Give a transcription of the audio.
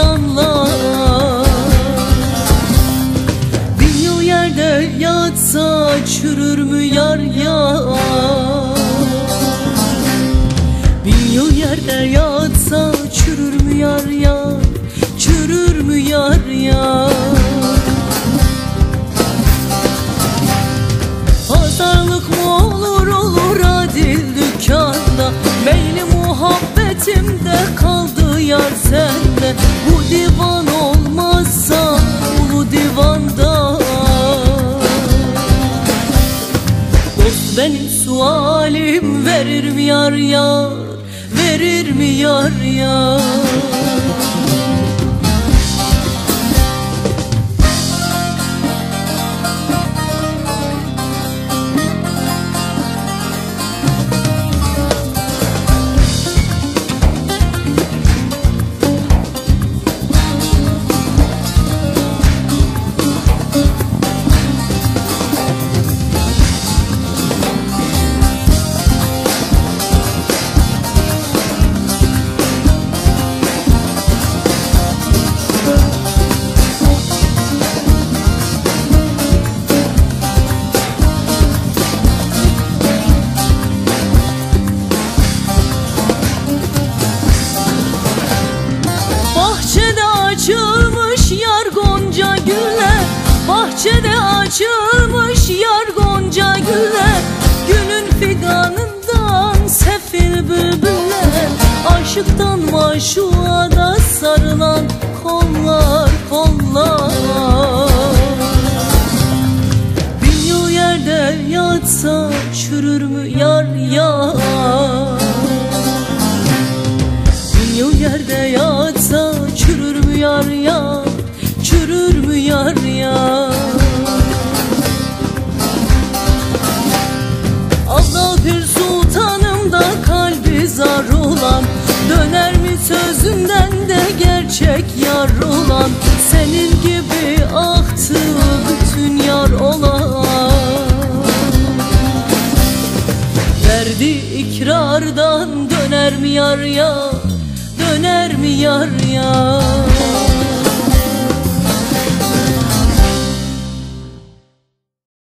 yalanlar. Bin yıl yerde yatsa çürür mü yar ya? Bin yıl yerde yatsa çürür mü yar ya? Çürür mü yar ya? Pazarlık mı olur olur adil dükkanda? Meyli muhabbetimde kaldı yar sende. Bu divan olmazsa ulu divanda. Dost benim sualim, verir mi yar yar? Verir mi yar yar? Bahçede açılmış yar gonca güller, bahçede açılmış yar gonca güller. Gülün fidanından sefil bülbüller, aşıktan maşuğa da sarılan kollar kollar. Bin yıl yerde yatsa çürür mü yar ya? Bin yıl yerde yatsa çürür mü yar ya? Çürür mü yar ya? Allah bir sultanım da kalbi zar olan, döner mi sözünden de gerçek yar olan? Senin gibi aktı bütün yar olan. Verdi ikrardan döner mi yar ya? Döner mi yar ya?